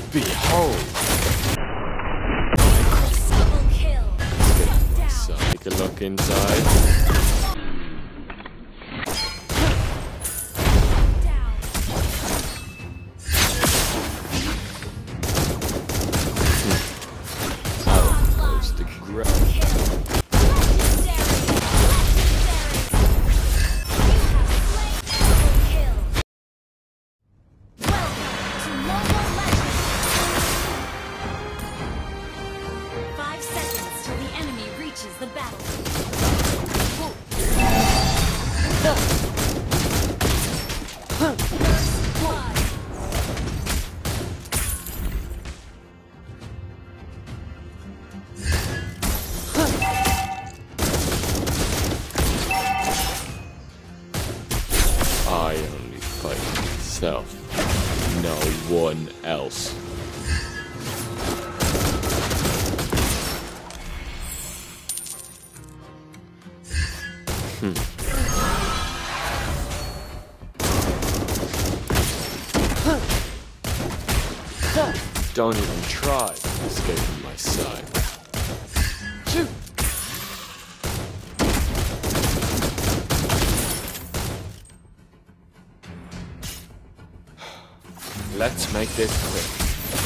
Behold! Double kill. So take a look inside. Down. Outpost the ground. Kill. The battle. First blood. I only fight myself, no one else. Don't even try escaping my sight. Shoot! Let's make this quick.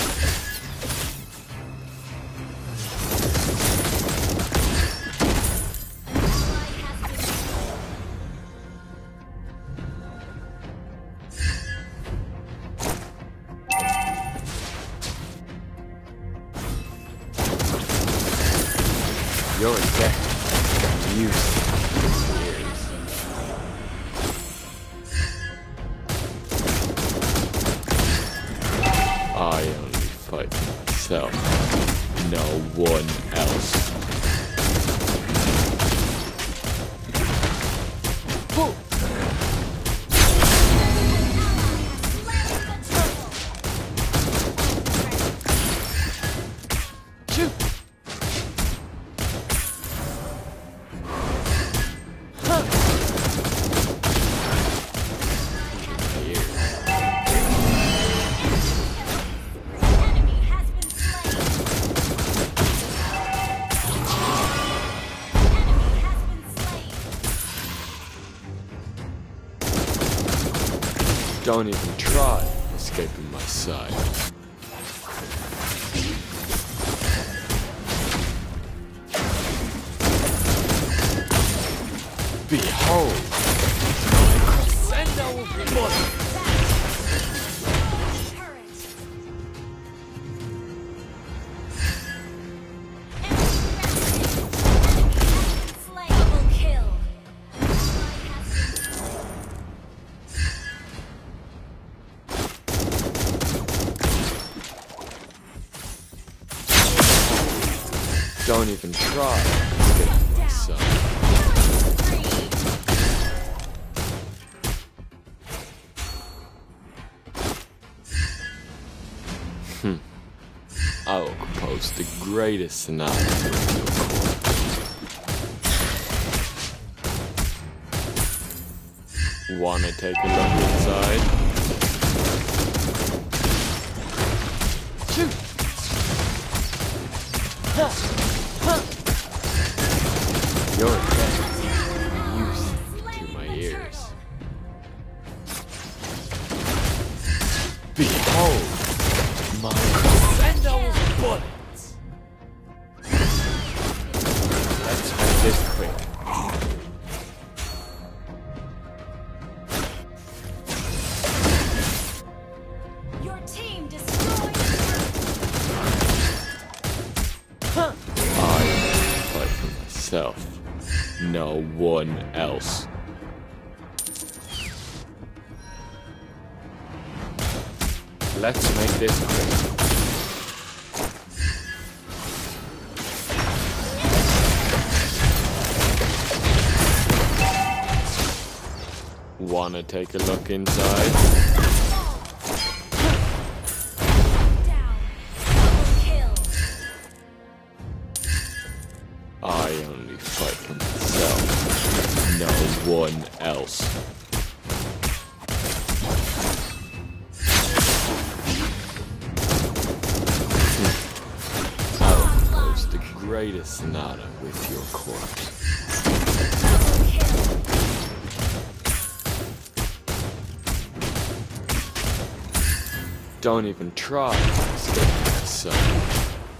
You're dead. I only fight myself, no one else. Whoa. Shoot! Don't even try escaping my sight. Behold! Crescendo of blood! Don't even try escaping my sight. I will compose the greatest sonata for your court. Wanna take a look inside? Shoot! You're dead. Music to my ears. Behold my crescendo of bullets. Let's make this quick. Your team destroyed. I fight for myself, no one else. Let's make this quick. Wanna take a look inside? Down. Double kill. I only fight for myself, no one else. greatest sonata with your corpse. Double kill. Don't even try to escape my sight.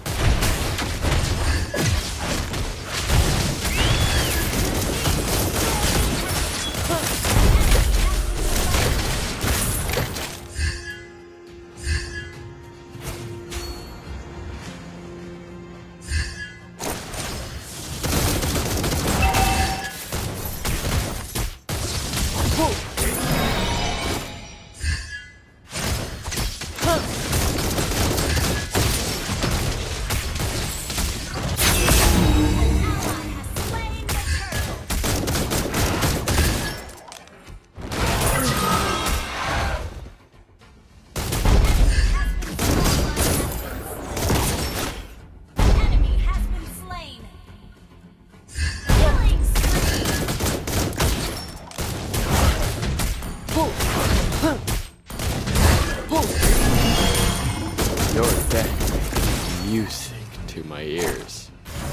Your death is music to my ears.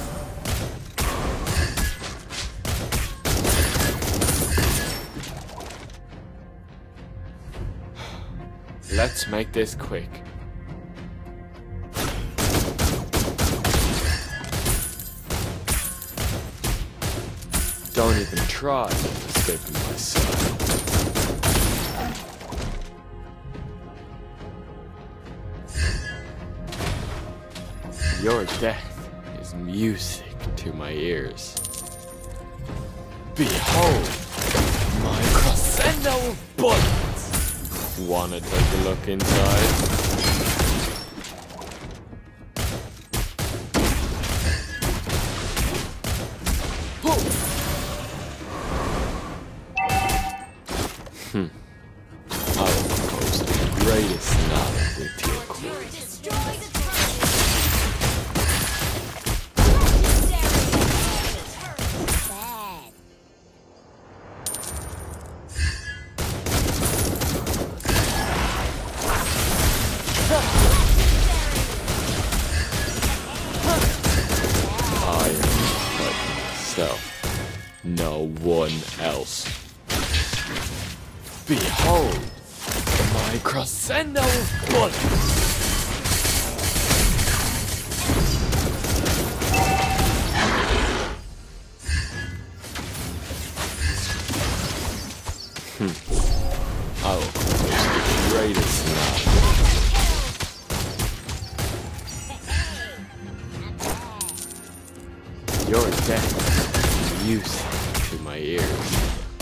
Let's make this quick. Don't even try escaping my sight. Your death is music to my ears. Behold, my crescendo of bullets! Wanna take a look inside? I will propose the greatest sonata with your corpse. Destroy the Bad. I am but myself, no one else. Behold, my crescendo of bullets! I will propose the greatest sonata. Your death is music to my ears.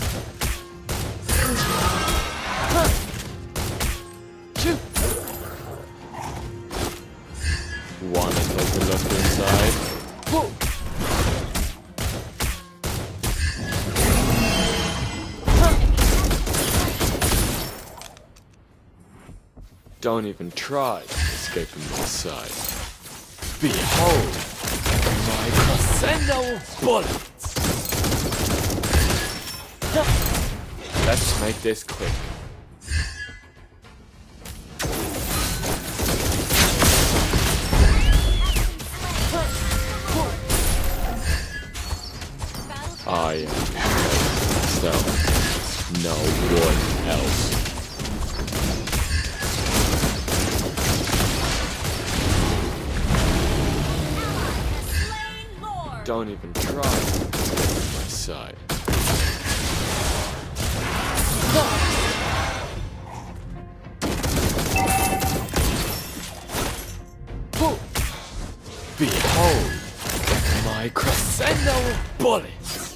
Wanna take a look inside? Don't even try escaping my sight. Behold, my crescendo of bullets! Let's make this quick. I am myself, no one else. Don't even try to escape my sight. Behold, my crescendo of bullets!